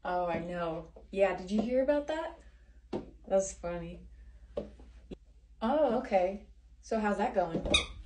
Oh, I know. Yeah, did you hear about that? That's funny. Oh, okay. So how's that going?